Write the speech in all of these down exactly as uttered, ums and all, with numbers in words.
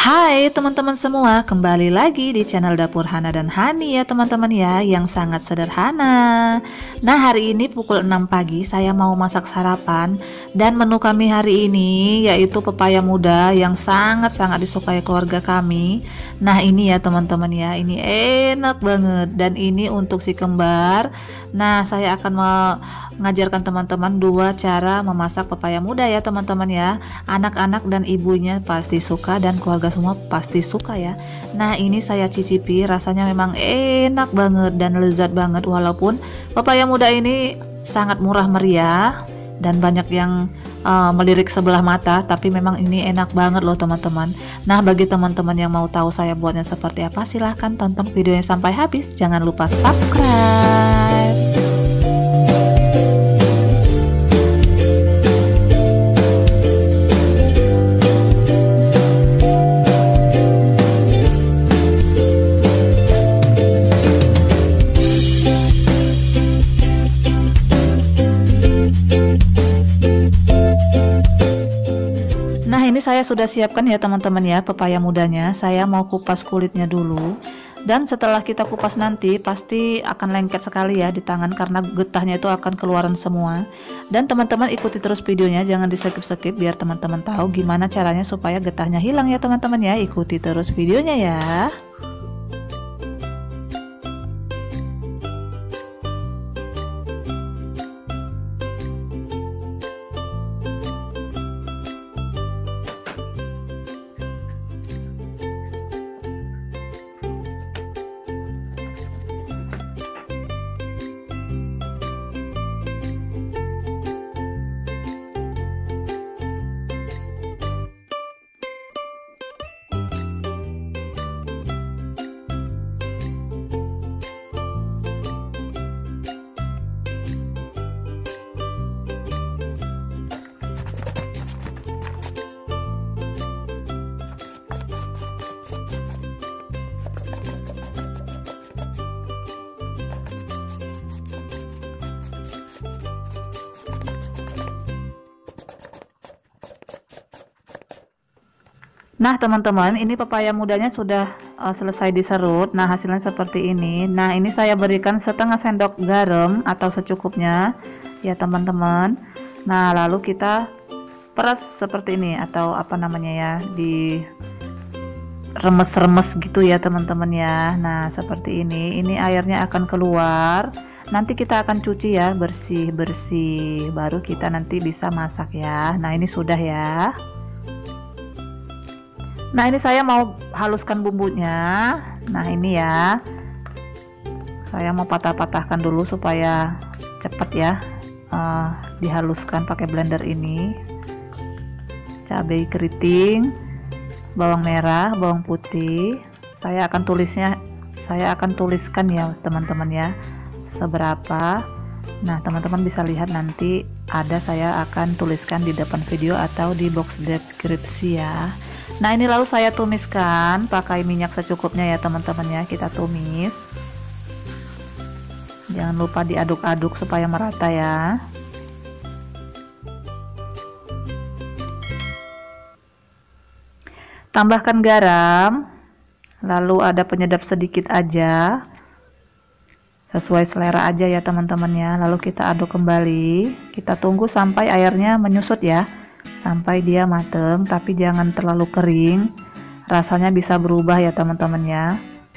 Hai teman-teman semua, kembali lagi di channel Dapur Hana dan Hani ya teman-teman ya, yang sangat sederhana. Nah, hari ini pukul enam pagi saya mau masak sarapan, dan menu kami hari ini yaitu pepaya muda yang sangat-sangat disukai keluarga kami. Nah, ini ya teman-teman ya, ini enak banget, dan ini untuk si kembar. Nah, saya akan mengajarkan teman-teman dua cara memasak pepaya muda ya teman-teman ya. Anak-anak dan ibunya pasti suka, dan keluarga semua pasti suka ya. Nah, ini saya cicipi, rasanya memang enak banget dan lezat banget, walaupun pepaya muda ini sangat murah meriah dan banyak yang uh, melirik sebelah mata, tapi memang ini enak banget loh teman-teman. Nah, bagi teman-teman yang mau tahu saya buatnya seperti apa, silahkan tonton videonya sampai habis. Jangan lupa subscribe. Ini saya sudah siapkan ya teman-teman ya pepaya mudanya. Saya mau kupas kulitnya dulu, dan setelah kita kupas nanti pasti akan lengket sekali ya di tangan karena getahnya itu akan keluaran semua. Dan teman-teman ikuti terus videonya, jangan di skip-skip biar teman-teman tahu gimana caranya supaya getahnya hilang ya teman-teman ya. Ikuti terus videonya ya. Nah teman-teman, ini pepaya mudanya sudah uh, selesai diserut. Nah, hasilnya seperti ini. Nah, ini saya berikan setengah sendok garam atau secukupnya ya teman-teman. Nah, lalu kita peras seperti ini, atau apa namanya ya, di remes-remes gitu ya teman-teman ya. Nah, seperti ini. Ini airnya akan keluar. Nanti kita akan cuci ya, bersih-bersih, baru kita nanti bisa masak ya. Nah, ini sudah ya. Nah, ini saya mau haluskan bumbunya. Nah, ini ya, saya mau patah-patahkan dulu supaya cepat ya uh, dihaluskan pakai blender ini. Cabai keriting, bawang merah, bawang putih. Saya akan tulisnya, saya akan tuliskan ya teman-teman ya, seberapa. Nah, teman-teman bisa lihat nanti ada, saya akan tuliskan di depan video atau di box deskripsi ya. Nah, ini lalu saya tumiskan pakai minyak secukupnya ya teman-teman ya. Kita tumis, jangan lupa diaduk-aduk supaya merata ya. Tambahkan garam, lalu ada penyedap sedikit aja, sesuai selera aja ya teman-teman ya. Lalu kita aduk kembali, kita tunggu sampai airnya menyusut ya, sampai dia mateng, tapi jangan terlalu kering, rasanya bisa berubah ya teman-teman ya.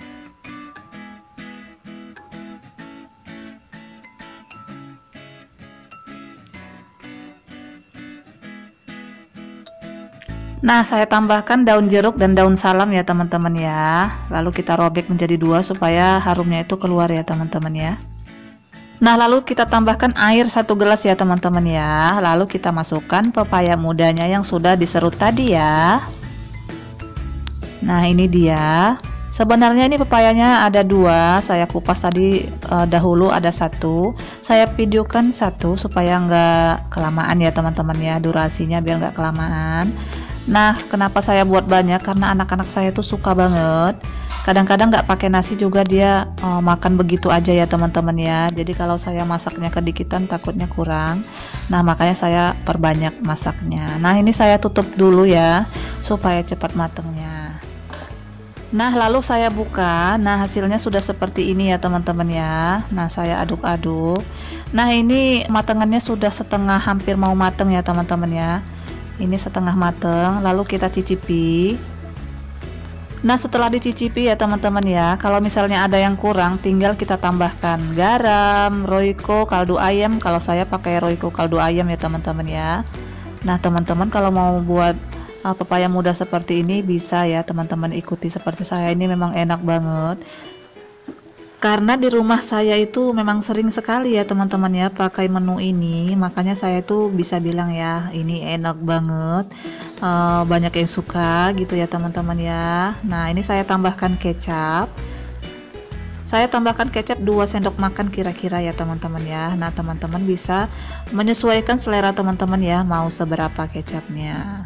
Nah, saya tambahkan daun jeruk dan daun salam ya teman-teman ya, lalu kita robek menjadi dua supaya harumnya itu keluar ya teman-teman ya. Nah, lalu kita tambahkan air satu gelas ya teman-teman ya. Lalu kita masukkan pepaya mudanya yang sudah diserut tadi ya. Nah, ini dia. Sebenarnya ini pepayanya ada dua. Saya kupas tadi eh, dahulu ada satu. Saya videokan satu supaya nggak kelamaan ya teman-teman ya, durasinya biar nggak kelamaan. Nah, kenapa saya buat banyak? Karena anak-anak saya tuh suka banget. Kadang-kadang nggak pakai nasi juga dia uh, makan begitu aja ya teman-teman ya. Jadi kalau saya masaknya kedikitan takutnya kurang. Nah, makanya saya perbanyak masaknya. Nah, ini saya tutup dulu ya supaya cepat matengnya. Nah, lalu saya buka. Nah, hasilnya sudah seperti ini ya teman-teman ya. Nah, saya aduk-aduk. Nah, ini matangannya sudah setengah hampir mau mateng ya teman-teman ya. Ini setengah mateng, lalu kita cicipi. Nah, setelah dicicipi ya teman-teman ya, kalau misalnya ada yang kurang tinggal kita tambahkan garam, royco, kaldu ayam. Kalau saya pakai royco kaldu ayam ya teman-teman ya. Nah, teman-teman kalau mau buat uh, pepaya muda seperti ini bisa ya teman-teman ikuti seperti saya. Ini memang enak banget. Karena di rumah saya itu memang sering sekali ya teman-teman ya pakai menu ini, makanya saya tuh bisa bilang ya ini enak banget, uh, banyak yang suka gitu ya teman-teman ya. Nah, ini saya tambahkan kecap. Saya tambahkan kecap dua sendok makan kira-kira ya teman-teman ya. Nah, teman-teman bisa menyesuaikan selera teman-teman ya mau seberapa kecapnya.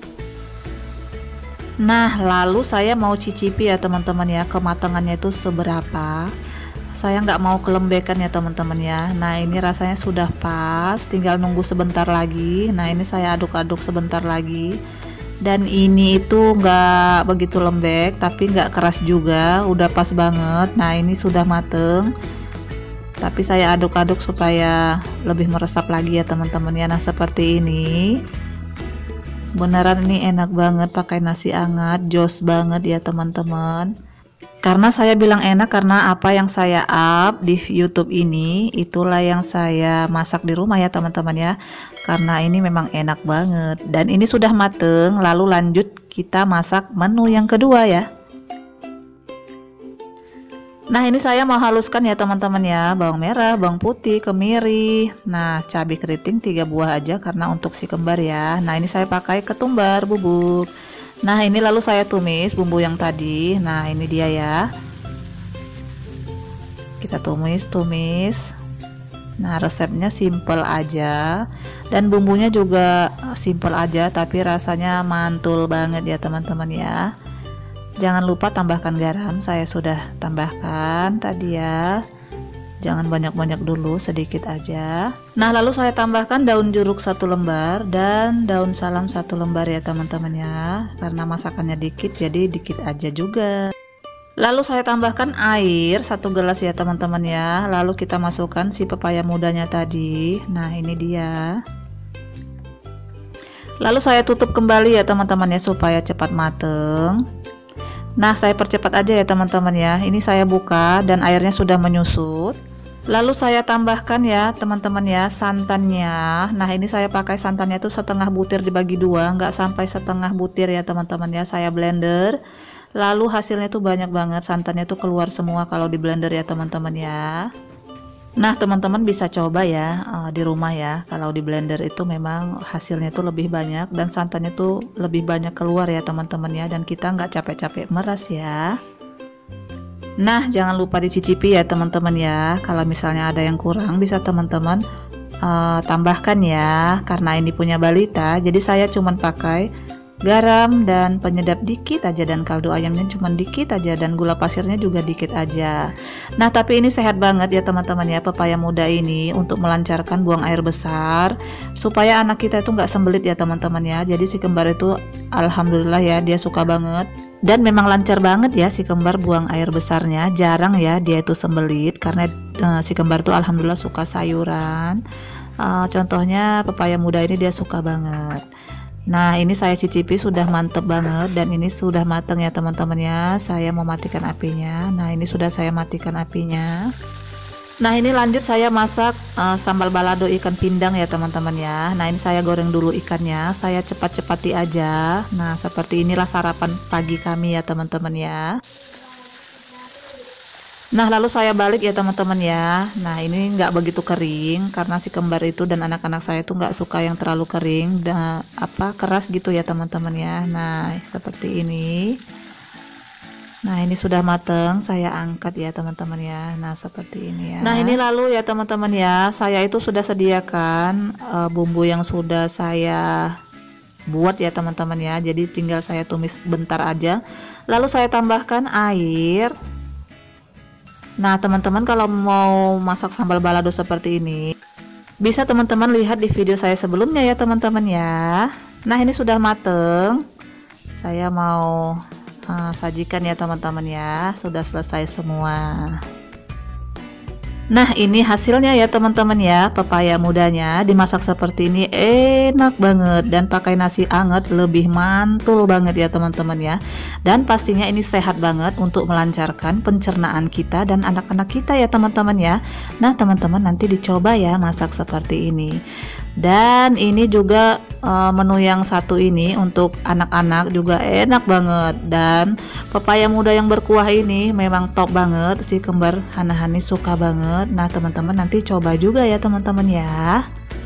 Nah, lalu saya mau cicipi ya teman-teman ya kematangannya itu seberapa. Saya nggak mau kelembekan ya teman-teman ya. Nah, ini rasanya sudah pas, tinggal nunggu sebentar lagi. Nah, ini saya aduk-aduk sebentar lagi. Dan ini itu nggak begitu lembek tapi nggak keras juga, udah pas banget. Nah, ini sudah mateng, tapi saya aduk-aduk supaya lebih meresap lagi ya teman-teman ya. Nah, seperti ini. Beneran ini enak banget pakai nasi hangat, jos banget ya teman-teman. Karena saya bilang enak karena apa yang saya up di YouTube ini itulah yang saya masak di rumah ya teman-teman ya. Karena ini memang enak banget. Dan ini sudah mateng, lalu lanjut kita masak menu yang kedua ya. Nah, ini saya mau haluskan ya teman-teman ya, bawang merah, bawang putih, kemiri. Nah, cabai keriting tiga buah aja karena untuk si kembar ya. Nah, ini saya pakai ketumbar bubuk. Nah, ini lalu saya tumis bumbu yang tadi. Nah, ini dia ya. Kita tumis-tumis. Nah, resepnya simple aja dan bumbunya juga simple aja tapi rasanya mantul banget ya teman-teman ya. Jangan lupa tambahkan garam, saya sudah tambahkan tadi ya. Jangan banyak-banyak dulu, sedikit aja. Nah, lalu saya tambahkan daun jeruk satu lembar dan daun salam satu lembar ya teman-teman ya. Karena masakannya dikit jadi dikit aja juga. Lalu saya tambahkan air satu gelas ya teman-teman ya. Lalu kita masukkan si pepaya mudanya tadi. Nah, ini dia. Lalu saya tutup kembali ya teman-teman ya supaya cepat mateng. Nah, saya percepat aja ya teman-teman ya. Ini saya buka dan airnya sudah menyusut. Lalu saya tambahkan ya teman-teman ya santannya. Nah, ini saya pakai santannya itu setengah butir dibagi dua, nggak sampai setengah butir ya teman-teman ya. Saya blender. Lalu hasilnya tuh banyak banget, santannya tuh keluar semua kalau di blender ya teman-teman ya. Nah, teman-teman bisa coba ya uh, di rumah ya. Kalau di blender itu memang hasilnya tuh lebih banyak dan santannya tuh lebih banyak keluar ya teman-teman ya. Dan kita nggak capek-capek meras ya. Nah, jangan lupa dicicipi ya teman-teman ya. Kalau misalnya ada yang kurang bisa teman-teman uh, tambahkan ya. Karena ini punya balita, jadi saya cuman pakai garam dan penyedap dikit aja dan kaldu ayamnya cuma dikit aja dan gula pasirnya juga dikit aja. Nah, tapi ini sehat banget ya teman-teman ya pepaya muda ini untuk melancarkan buang air besar supaya anak kita itu nggak sembelit ya teman-teman ya. Jadi si kembar itu alhamdulillah ya dia suka banget dan memang lancar banget ya si kembar buang air besarnya, jarang ya dia itu sembelit karena uh, si kembar itu alhamdulillah suka sayuran. Uh, contohnya pepaya muda ini dia suka banget. Nah, ini saya cicipi sudah mantep banget dan ini sudah matang ya teman-teman ya. Saya mau matikan apinya. Nah, ini sudah saya matikan apinya. Nah, ini lanjut saya masak uh, sambal balado ikan pindang ya teman-teman ya. Nah, ini saya goreng dulu ikannya. Saya cepat-cepati aja. Nah, seperti inilah sarapan pagi kami ya teman-teman ya. Nah, lalu saya balik ya teman-teman ya. Nah, ini nggak begitu kering karena si kembar itu dan anak-anak saya itu nggak suka yang terlalu kering dan apa keras gitu ya teman-teman ya. Nah, seperti ini. Nah, ini sudah mateng, saya angkat ya teman-teman ya. Nah, seperti ini ya. Nah, ini lalu ya teman-teman ya, saya itu sudah sediakan uh, bumbu yang sudah saya buat ya teman-teman ya. Jadi tinggal saya tumis bentar aja, lalu saya tambahkan air. Nah teman-teman, kalau mau masak sambal balado seperti ini bisa teman-teman lihat di video saya sebelumnya ya teman-teman ya. Nah ini sudah mateng, saya mau uh, sajikan ya teman-teman ya, sudah selesai semua. Nah ini hasilnya ya teman-teman ya, pepaya mudanya dimasak seperti ini enak banget, dan pakai nasi anget lebih mantul banget ya teman-teman ya. Dan pastinya ini sehat banget untuk melancarkan pencernaan kita dan anak-anak kita ya teman-teman ya. Nah teman-teman nanti dicoba ya masak seperti ini. Dan ini juga uh, menu yang satu ini untuk anak-anak juga enak banget, dan pepaya muda yang berkuah ini memang top banget, si kembar Hana-Hani suka banget. Nah teman-teman nanti coba juga ya teman-teman ya.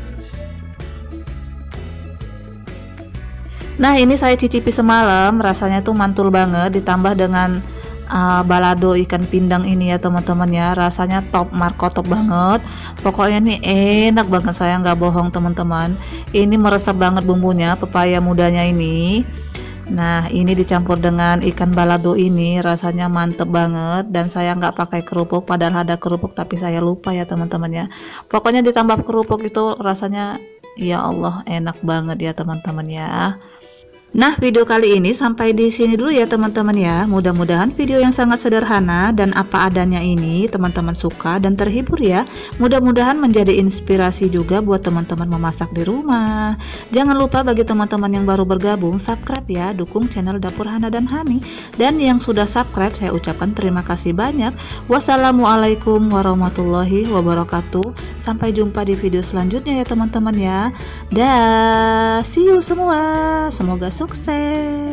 Nah ini saya cicipi semalam, rasanya tuh mantul banget, ditambah dengan uh, balado ikan pindang ini ya teman-teman ya, rasanya top markotop banget. Pokoknya nih enak banget, saya nggak bohong teman-teman, ini meresap banget bumbunya pepaya mudanya ini. Nah ini dicampur dengan ikan balado ini rasanya mantep banget, dan saya nggak pakai kerupuk, padahal ada kerupuk tapi saya lupa ya teman-teman ya. Pokoknya ditambah kerupuk itu rasanya ya Allah enak banget ya teman-teman ya. Nah video kali ini sampai di sini dulu ya teman-teman ya. Mudah-mudahan video yang sangat sederhana dan apa adanya ini teman-teman suka dan terhibur ya. Mudah-mudahan menjadi inspirasi juga buat teman-teman memasak di rumah. Jangan lupa bagi teman-teman yang baru bergabung, subscribe ya, dukung channel Dapur Hana dan Hani. Dan yang sudah subscribe saya ucapkan terima kasih banyak. Wassalamualaikum warahmatullahi wabarakatuh. Sampai jumpa di video selanjutnya ya teman-teman ya. Dah, see you semua. Semoga sukses.